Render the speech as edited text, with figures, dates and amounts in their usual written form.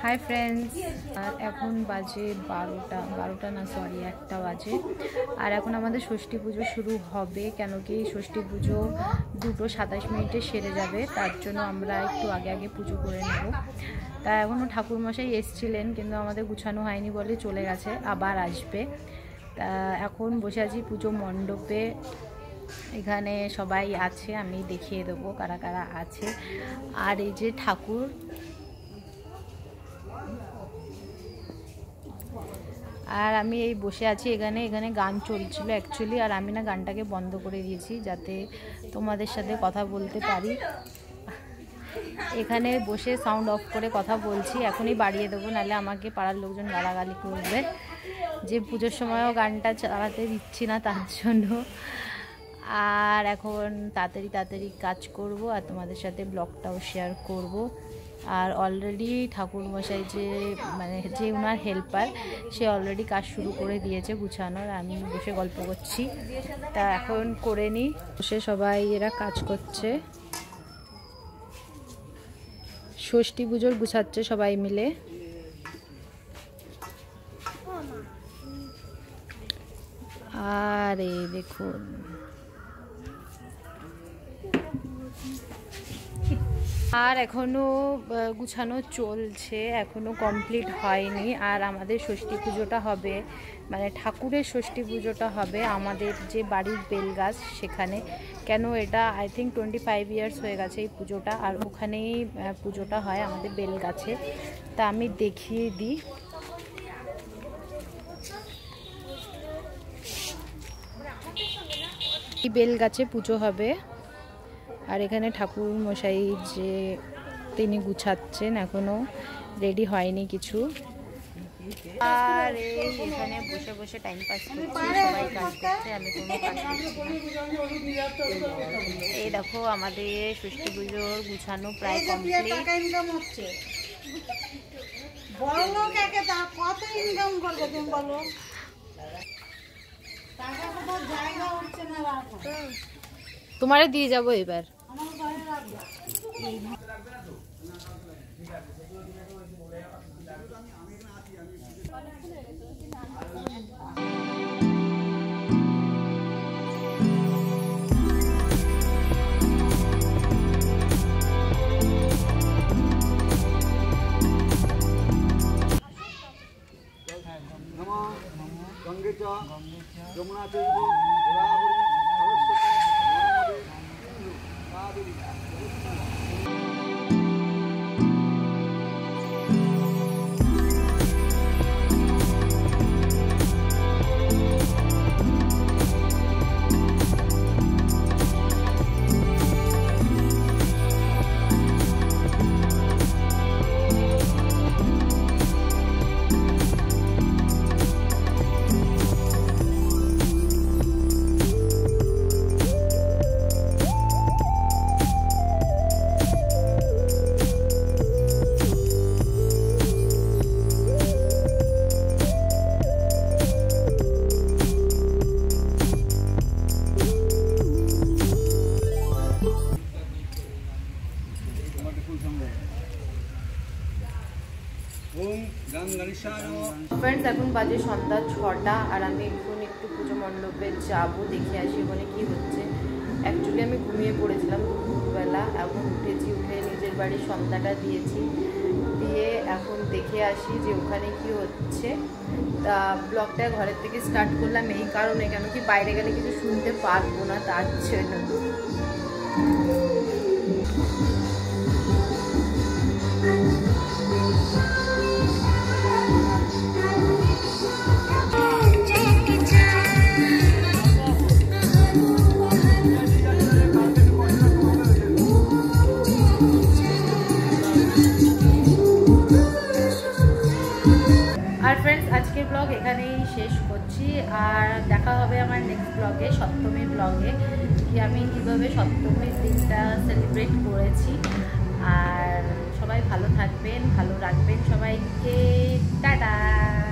Hi friends और এখন বাজে 12টা না সরি 1টা বাজে আর এখন আমাদের ষষ্ঠী পুজো শুরু হবে কেন কি ষষ্ঠী পুজো 2:27 সেরে যাবে তার জন্য আমরা একটু আগে আগে পুজো করে নেব। তা এখনো ঠাকুর মশাই এসেছিলেন কিন্তু আমাদের গুছানো হয়নি বলে চলে গেছে, আবার আসবে। তা এখন বসে আছি পুজো মণ্ডপে, এখানে সবাই আছে, আমি দেখিয়ে দেবো কারা কারা আছে। আর এই যে ঠাকুর, আর আমি এই বসে আছি এখানে গান চলছিল অ্যাকচুয়ালি, আর আমি না গানটাকে বন্ধ করে দিয়েছি যাতে তোমাদের সাথে কথা বলতে পারি। এখানে বসে সাউন্ড অফ করে কথা বলছি, এখনই বাড়িয়ে দেবো নাহলে আমাকে পাড়ার লোকজন গালাগালি করবে যে পুজোর সময়ও গানটা চালাতে দিচ্ছি না তার জন্য। আর এখন তাড়াতাড়ি কাজ করব আর তোমাদের সাথে ব্লগটাও শেয়ার করব। আর অলরেডি ঠাকুর মশাই যে ওনার হেল্পার সে অলরেডি কাজ শুরু করে দিয়েছে গুছানোর, আমি বসে গল্প করছি। তা এখন করে নিই, বসে সবাই এরা কাজ করছে, ষষ্ঠী পুজোর গুছাচ্ছে সবাই মিলে। আর এই দেখুন আর এখনো গুছানো চলছে, এখনো কমপ্লিট হয়নি। আর আমাদের ষষ্ঠী পুজোটা হবে, মানে ঠাকুরের ষষ্ঠী পুজোটা হবে আমাদের যে বাড়ির বেলগাছ সেখানে। কেন এটা আই থিঙ্ক 25 ইয়ার্স হয়ে গেছে এই পুজোটা, আর ওখানেই পুজোটা হয় আমাদের বেলগাছে। তা আমি দেখিয়ে দিই। এই বেলগাছে পুজো হবে আর এখানে ঠাকুর মশাই যে তিনি গুছাচ্ছেন, এখনো রেডি হয়নি কিছু। আর এখানে বসে বসে টাইম পাস করছি, সবাই কাজ করছে, আমি কোনো কাজ করছি। এই দেখো আমাদের ষষ্ঠী পুজোর গুছানো প্রায় কমপ্লিট। তোমারে দিয়ে যাবো এবার। যমুনা চৈব গোদাবরী সরস্বতী নর্মদে কাবেরী। ফ্রেন্ডস এখন বাজে সন্ধ্যা 6টা আর আমি এখন একটু পুজো মণ্ডপে যাবো, দেখে আসি ওখানে কী হচ্ছে। অ্যাকচুয়ালি আমি ঘুমিয়ে পড়েছিলাম দুপুরবেলা, এখন উঠে নিজের বাড়ির সন্ধ্যাটা দিয়েছি, দিয়ে এখন দেখে আসি যে ওখানে কি হচ্ছে। তা ব্লগটা ঘরের থেকে স্টার্ট করলাম এই কারণে, কেন কি বাইরে গেলে কিছু শুনতে পারবো না তার জন্য। আর ফ্রেন্ডস আজকের ব্লগ এখানেই শেষ করছি, আর দেখা হবে আমার নেক্সট ব্লগে, সপ্তমীর ব্লগে, কি আমি কীভাবে সপ্তমীর দিনটা সেলিব্রেট করেছি। আর সবাই ভালো থাকবেন, ভালো রাখবেন সবাইকে, টাটা।